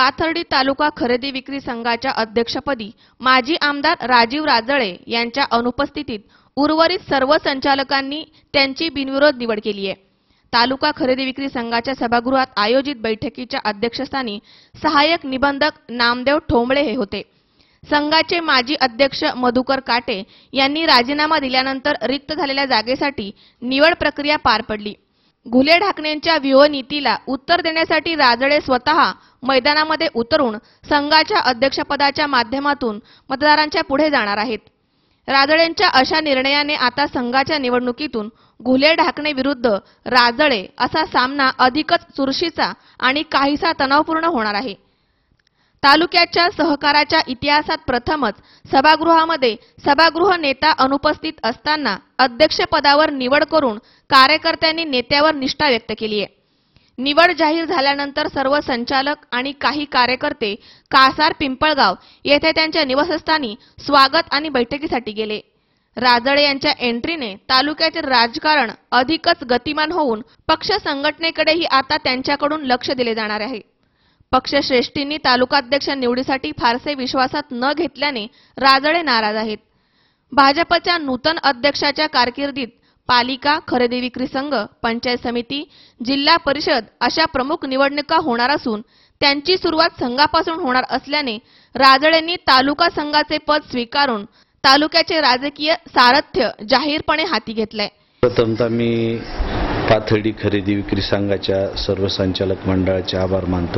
पाथर्डी तालुका खरेदी विक्री संघाच्या अध्यक्षपदी माजी आमदार राजीव राजळे यांच्या अनुपस्थितीत उर्वरित सर्व संचालकांनी त्यांची बिनविरोध निवड केली आहे। तालुका खरेदी विक्री संघाच्या सभागृहात आयोजित बैठकीच्या अध्यक्षस्थानी सहाय्यक निबंधक नामदेव ठोंबळे हे होते। संघाचे माजी अध्यक्ष मधुकर काटे यांनी राजीनामा दिल्यानंतर रिक्त झालेल्या जागेसाठी निवड प्रक्रिया पार पडली। घुले ढाकण्यांच्या व्यूह नीतीला उत्तर देण्यासाठी राजळे स्वतः मैदानामध्ये उतरून संघाच्या अध्यक्षपदाच्या माध्यमातून मतदारांच्या पुढे जाणार आहेत। राजळेंच्या अशा निर्णयाने आता संघाच्या निवडणुकीतून घुले ढाकणे विरुद्ध राजळे असा सामना अधिकच चुरशीचा आणि काहीसा तणावपूर्ण होणार आहे। तालुक्याच्या सहकाराच्या इतिहासात प्रथमच सभागृहामध्ये सभागृह नेता अनुपस्थित असताना अध्यक्षपदावर निवड करून कार्यकर्त्यांनी नेत्यावर निष्ठा व्यक्त केली आहे। निवड जाहीर झाल्यानंतर सर्व संचालक आणि काही कार्यकर्ते कासार पिंपळगाव येथे त्यांच्या निवासस्थानी स्वागत आणि बैठकीसाठी गेले। राजळे यांच्या एंट्रीने तालुक्याचे राजकारण अधिकच गतिमान होऊन पक्ष संघटनेकडेही आता त्यांच्याकडून लक्ष दिले जाणार आहे। पक्षश्रेष्ठींनी तालुकाध्यक्ष निवडीसाठी फारसे विश्वासात न घेतल्याने राजळे नाराज आहेत। भाजपच्या नूतन अध्यक्षाच्या कारकिर्दीत पालिका, खरेदी विक्री संघ, पंचायत समिती, जिल्हा परिषद अशा प्रमुख निवडणुका होणार असून त्यांची सुरुवात संघापासून होणार असल्याने राजळेंनी तालुका संघाचे पद स्वीकारून तालुक्याचे राजकीय सारथ्य जाहीरपणे हाती घेतले। प्रथमतः मी पाथर्डी खरेदी विक्री संघाच्या सर्व संचालक मंडळाचे आभार मानतो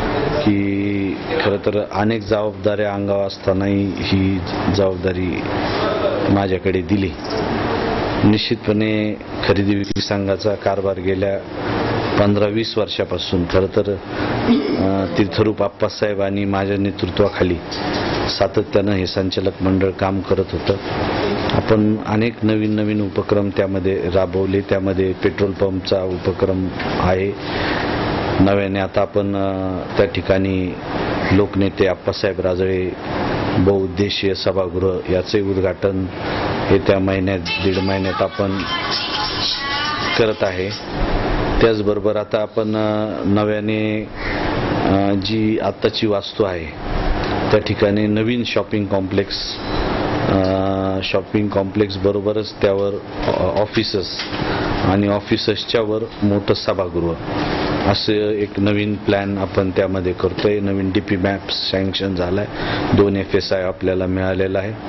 की खरं तर अनेक जबाबदाऱ्या अंगावर असतानाही ही जबाबदारी माझ्याकडे दिली। निश्चितपणे खरेदी विक्री संघाचा कारभार गेल्या 15-20 वर्षापासून खरं तर तीर्थरूप आप्पासाहेब आणि माझ्या नेतृत्वाखाली सातत्यानं हे संचालक मंडळ काम करत होतं। आपण अनेक नवीन उपक्रम त्यामध्ये राबवले। त्यामध्ये पेट्रोल पंपचा उपक्रम आहे। नव्याने आता आपण त्या ठिकाणी लोकनेते आप्पासाहेब राजळे बहुउद्देशीय सभागृह याचे उद्घाटन येत्या दीड महिन्यात आपण करत आहे। त्याचबरोबर आता आपण नव्याने जी आत्ताची वास्तू आहे त्या ठिकाणी नवीन शॉपिंग कॉम्प्लेक्स बरोबरच त्यावर ऑफिसेस आणि ऑफिसेसच्या वर मोठं सभागृह असे एक नवीन प्लॅन आपण त्यामध्ये करतोय। नवीन डीपी मॅप सँक्शन झालाय। 2 FSI आपल्याला मिळालेला आहे।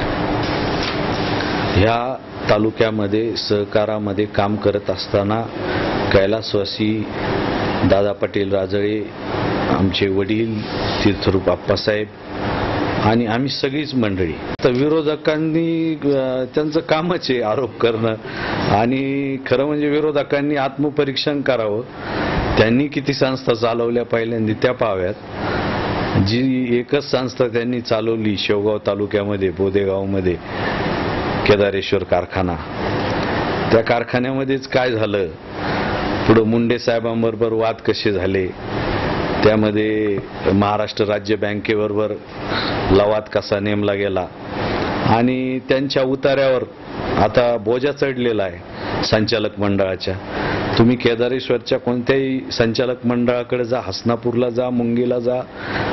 ह्या तालुक्यामध्ये सहकारामध्ये काम करत असताना कैलासवासी दादा पाटील राजळे, आमचे वडील तीर्थरूप आप्पासाहेब आणि आम्ही सगळीच मंडळी, तर विरोधकांनी त्यांचं कामच आहे आरोप करणं आणि खरं म्हणजे विरोधकांनी आत्मपरीक्षण करावं। त्यांनी किती संस्था चालवल्या पहिल्यांदा त्या पाहाव्यात। जी एकच संस्था त्यांनी चालवली शेवगाव तालुक्यामध्ये बोदेगावमध्ये केदारेश्वर कारखाना, त्या कारखान्यामध्येच काय झालं, पुढे मुंडे साहेबांबरोबर वाद कसे झाले, त्यामध्ये महाराष्ट्र राज्य बँकेबरोबर लवाद कसा नेमला गेला आणि त्यांच्या उतार्यावर आता बोजा चढलेला आहे संचालक मंडळाच्या। तुम्ही केदारेश्वरच्या कोणत्याही संचालक मंडळाकडे जा, हसनापूरला जा, मुंगीला जा,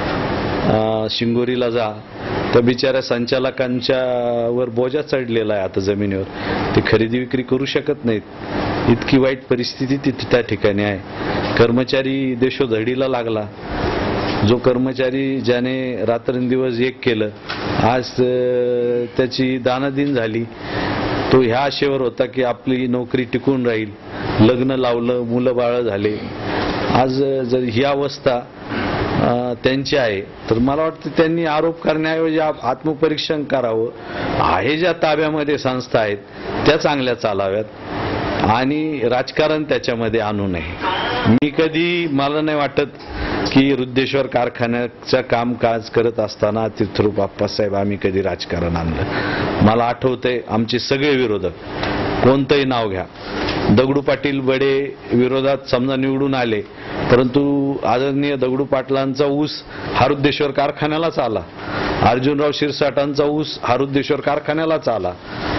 शिंगोरीला जा, तर बिचाऱ्या संचालकांच्या वर बोजा चढलेला आहे आता जमिनीवर। ते खरेदी विक्री करू शकत नाहीत। इतकी वाईट परिस्थिती त्या ठिकाणी आहे। कर्मचारी देशोधडीला लागला। जो कर्मचारी ज्याने रात्रंदिवस एक केलं, आज त्याची दानादिन झाली। तो ह्या आशेवर होता की आपली नोकरी टिकून राहील, लग्न लावलं, मुलं बाळ झाले। आज जर ही अवस्था त्यांची आहे तर मला वाटतं त्यांनी आरोप करण्याऐवजी आत्मपरीक्षण करावं। आहे ज्या ताब्यामध्ये संस्था आहेत त्या चांगल्या चालाव्यात आणि राजकारण त्याच्यामध्ये आणू नये। मला नाही वाटत की रुद्रेश्वर कारखान्याचं कामकाज करत असताना तीर्थरूप आप्पासाहेब आम्ही कधी राजकारण आणलं। मला आठवतंय आमचे सगळे विरोधक, कोणतंही नाव घ्या, दगडू पाटील बडे विरोधात समजा निवडून आले, परंतु आदरणीय दगडू पाटलांचा ऊस हा रुद्रेश्वर कारखान्यालाच आला। अर्जुनराव शिरसाटांचा ऊस हा रुद्रेश्वर कारखान्यालाच आला।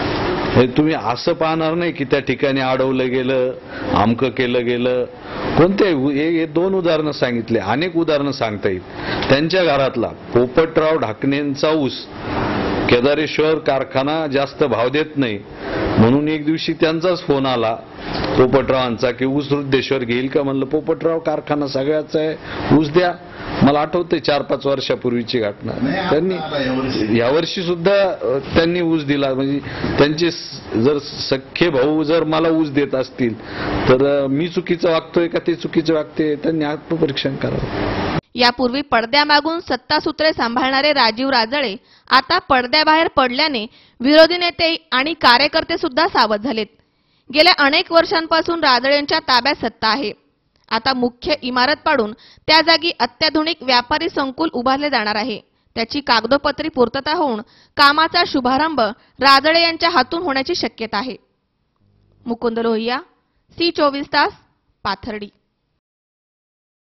हे तुम्ही असं पाहणार नाही की त्या ठिकाणी अडवलं गेलं, अमकं केलं गेलं. कोणते हे 2 उदाहरणं सांगितले, अनेक उदाहरणं सांगता येईल. त्यांच्या घरातला पोपटराव ढाकणेंचा ऊस केदारेश्वर कारखाना जास्त भाव देत नाही म्हणून एक दिवशी त्यांचाच फोन आला पोपटरावांचा की ऊस वृद्धेश्वर घेईल का. म्हणलं पोपटराव कारखाना सगळ्याचा आहे, ऊस द्या. मला आठवतंय 4-5 वर्षापूर्वीची घटना. त्यांनी यावर्षी सुद्धा त्यांनी ऊस दिला. म्हणजे त्यांचे जर सख्खे भाऊ जर मला ऊस देत असतील तर मी चुकीचं वागतोय का ते चुकीचं वागते, त्यांनी आत्मपरीक्षण करावं. यापूर्वी पडद्यामागून सत्तासूत्रे सांभाळणारे राजीव राजळे आता पडद्याबाहेर पडल्याने विरोधी नेते आणि कार्यकर्ते सुद्धा सावध झालेत. गेल्या अनेक वर्षांपासून राजळेंच्या ताब्यात सत्ता आहे. आता मुख्य इमारत पाडून त्या जागी अत्याधुनिक व्यापारी संकुल उभारले जाणार आहे. त्याची कागदोपत्री पूर्तता होऊन कामाचा शुभारंभ राजळे यांच्या हातून होण्याची शक्यता आहे. मुकुंद लोहिया, C24 तास, पाथर्डी.